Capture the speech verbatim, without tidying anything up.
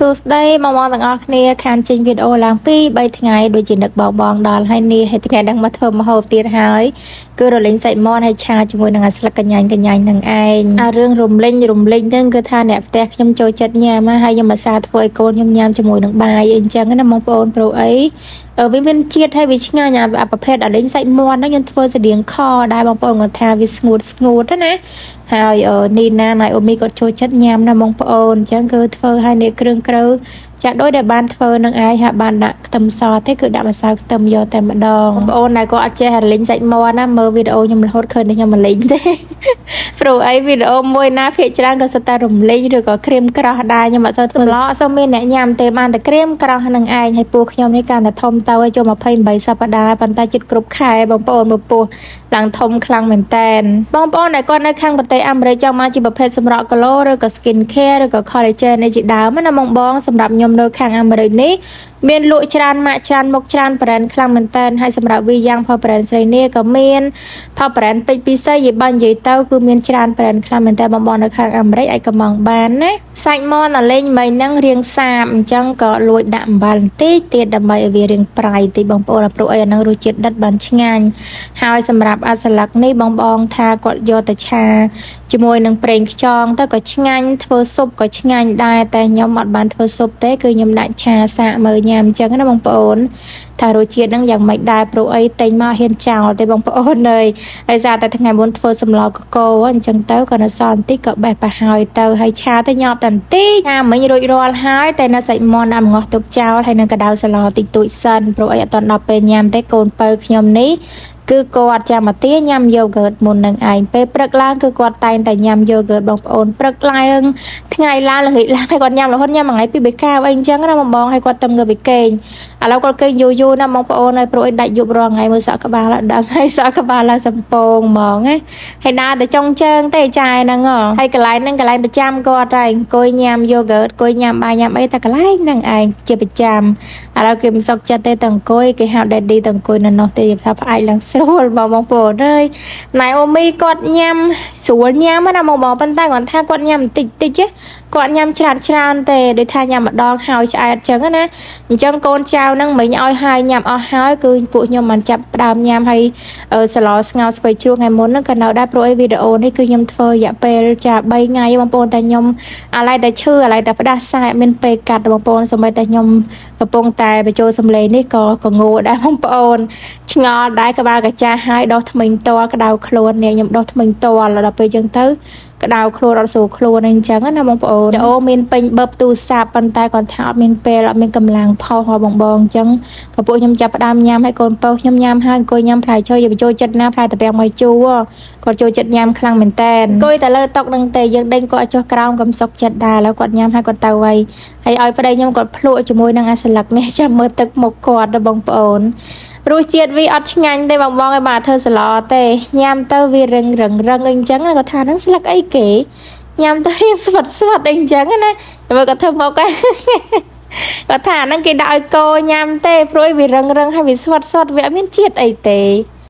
សួស្តីបងប្អូនទាំងអស់គ្នាខានចេញវីដេអូឡើងពីរបីថ្ងៃដូចជានឹកបងបងដល់ហើយនេះហើយថ្ងៃហ្នឹងមកធ្វើម្ហូបទៀតហើយគឺរលេងសាច់មាន់ហើយឆាជាមួយនឹងស្លឹកកញ្ញាញ់កញ្ញាញ់នឹងឯងអារឿងរំលេងរំលេងហ្នឹងគឺថាអ្នកផ្ទះខ្ញុំចូលចិត្តញ៉ាំហើយខ្ញុំអាសាធ្វើឲ្យកូនខ្ញុំញ៉ាំជាមួយនឹងបាយអីចឹងណាបងប្អូនប្រូអីវាមានជាតិហើយវាឆ្ងាញ់អាប្រភេទរលេងសាច់មាន់ហ្នឹងខ្ញុំធ្វើស្តៀងខដែរបងប្អូនគាត់ថាវាស្ងួតស្ងួតណាហើយនីណាណៃអូមីគាត់ចូលចិត្តញ៉ាំណាបងប្អូនអញ្ចឹងគឺធ្វើឲ្យនេះគ្រឿងក្រៅចាក់ដូចដែលបានធ្វើនឹងឯងហើយបានដាក់ខ្ទឹមសទេគឺដាក់ម្សៅខ្ទឹមយកតែម្ដងបងប្អូនណៃក៏អត់ចេះរលេងសាច់មាន់ណាមើលវីដេអូខ្ញុំរហូតឃើញតែខ្ញុំរលេងទេព្រោះអីវីដេអូមួយណាភាគច្រើនក៏សិតតែរំលេងឬក៏ក្រៀមក្រោះដែរខ្ញុំអត់សូវធ្វើឡអត់សូវមានអ្នកញ៉ាំទេបានតែក្រៀមក្រោះនឹងឯងហើយពូខ្ញុំនេះកាន់តែធំទៅឲ្យចូលยี่สิบแปดសប្តាហ៍ប៉ុន្តែចិត្តគ្រប់ខែបងប្អូនមកពោះឡើងធំខ្លាំងមែនតែនបងប្អូនដែលគាត់នៅខាងប្រទេសអាមេរិកចង់មកជាប្រភេទសម្រក់គីឡូឬក៏ skin care ឬក៏ collagen នេះជាដើមណាបងបងសម្រាប់ខ្ញុំនៅខាងអាមេរិកនេះមានលក់ច្រើនម៉ាក់ច្រើនមុខច្រើន brand ខ្លាំងមែនតែនហើយសម្រាប់វីយ៉ាងផល brand ស្រីនេះក៏មានផល brand ពេជ្រពិសេសយីបាននិយាយទៅគឺមានច្រើន brand ខ្លាំងមែនតែនបងប្អូននៅខាងអាមេរិកអាចកំងបានណាសាច់មាន់អាលេងមិញហ្នឹងរៀងសាបអញ្ចឹងក៏លួចដាក់អំបិលបន្តិចទៀតដើម្បីឲ្យវារៀងប្រៃតិចបងប្អូនព្រោះអីអាហ្នឹងរសជាតិដិតបានឆ្ងាញ់ហើយសម្រាប់អាស្លឹកនេះបងប្អូនថាគាត់យកទៅឆាជាមួយនឹងប្រេងខ្យងទៅក៏ឆ្ងាញ់ធ្វើស៊ុបក៏ឆ្ងាញ់ដែរតែខ្ញុំអត់បានធ្វើស៊ុបទេគឺខ្ញុំដាក់ឆាសាកមើលញ៉ាំអញ្ចឹងណាបងប្អូនថារសជាតិហ្នឹងយ៉ាងម៉េចដែរព្រោះអីតែងមកហ៊ានចោលទេបងប្អូនអើយហើយសារតែថ្ងៃមុនធ្វើសម្លកកូអញ្ចឹងទៅក៏នៅសល់បន្តិចក៏បេះប្រហើយទៅហើយឆាទៅញាប់តែបន្តិចឆាមិញរួចរាល់ហើយតែនៅសាច់មាន់ដាក់ងាស់ទុកចោលហើយនឹងកដៅសឡតិចតួចសិនព្រោះអីអត់ទាន់ដល់ពេលញ៉ាំទេកូនបើខ្ញុំនេះគឺគាត់ចាំមកទាញ៉ាំយូហ្គើតមុននឹងឯងពេលព្រឹកឡើងគឺគាត់តែងតែញ៉ាំយូហ្គើតបងប្អូនព្រឹកឡើងថ្ងៃឡើងល្ងាចឡើងគាត់ញ៉ាំរហូតញ៉ាំមួយថ្ងៃពីរបេកាអីអញ្ចឹងណាបងបងឲ្យគាត់ទៅងើបពីគេងឥឡូវគាត់គេងយូរយូរណាបងប្អូនហើយព្រោះឲ្យដាច់យប់រាល់ថ្ងៃមើលសក់ក្បាលដល់ហើយសក់ក្បាលឡើងសំពងហ្មងណាហើយដើរទៅចុងជើងទេចាយហ្នឹងហើយកន្លែងហ្នឹងកន្លែងប្រចាំគាត់ហើយអង្គុយញ៉ាំយូហ្គើតអង្គុយញ៉ាំបាយញ៉ាំអីតែកន្លែងហ្នឹងឯងជាប្រចាំឥឡូវគេមិនសុខចិត្តទេទៅអង្គុយគេហៅ Daddy ទៅអង្គុយនៅនោះទេថាផ្អែកឡើងស្រួលបងបងប្អូនអើយណៃអូមីគាត់ញ៉ាំស្រួលញ៉ាំណាបងបងប៉ុន្តែគាត់ថាគាត់ញ៉ាំបន្តិចតិចគាត់ញ៉ាំច្រើនច្រើនទេដូចថាញ៉ាំម្ដងហើយឆ្អែតចឹងណាអញ្ចឹងកូនចៅហ្នឹងមិញឲ្យហើយញ៉ាំអស់ហើយគឺពួកខ្ញុំមិនចាប់ផ្ដើមញ៉ាំហើយសឡស្ងោស្ពៃជ្រូកថ្ងៃមុនហ្នឹងក៏នៅដែរព្រោះអីវីដេអូនេះគឺខ្ញុំធ្វើរយៈពេលចាបីថ្ងៃបងប្អូនតែខ្ញុំអាឡ័យតែឈឺអាឡ័យតែផ្ដាសាយមានពេលកាត់បងប្អូនសូម្បីតែខ្ញុំកំពុងតែបញ្ចូលសម្លេងនេះក៏ក៏ងោដែរបងប្អូនឆ្ងល់ដែរក្បាលកាចាហើយដោះថ្មិញតលក្តៅខ្លួននេះខ្ញុំដោះថ្មិញតលដល់ពេលចឹងទៅក្តៅខ្លួនអត់ស្រួលខ្លួនអញ្ចឹងណាបងប្អូនអូមានពេញបឹបទូរស័ព្ទប៉ុន្តែគាត់ថាអត់មានពេលអត់មានកម្លាំងផុសបងបងអញ្ចឹងក៏ពួកខ្ញុំចាប់ផ្ដើមញ៉ាំឲ្យកូនពៅខ្ញុំញ៉ាំហើយអង្គុយញ៉ាំផ្លែឈើយកចូលចិត្តណាផ្លែតាពាំងមួយជូរគាត់ចូលចិត្តញ៉ាំខ្លាំងមែនតើអង្គុយតែលើតុនឹងទេយើងដេញគាត់ចុះក្រោមកំសុកចិត្តដែរแล้วគាត់ញ៉ាំហើយគាត់ទៅវៃហើយឲ្យប្តីខ្ញុំគាត់ភ្លក់ជាមួយនឹងអាស្លឹកនេះចាំមើលទឹកមុខគាត់ដល់បងប្អូនរសជាតិវាអត់ឆ្ងាញ់ទេបងបងឲ្យបាទធ្វើសឡទេញ៉ាំទៅវារឹងរឹងរឹងអីចឹងគាត់ថាហ្នឹងស្លឹកអីគេញ៉ាំទៅស្វិតស្វិតអីចឹងណាតែគាត់ធ្វើមកគាត់ថាហ្នឹងគេដាក់ឲ្យកោញ៉ាំទេព្រោះវារឹងរឹងហើយវាស្វិតស្វិតវាអត់មានជាតិអីទេ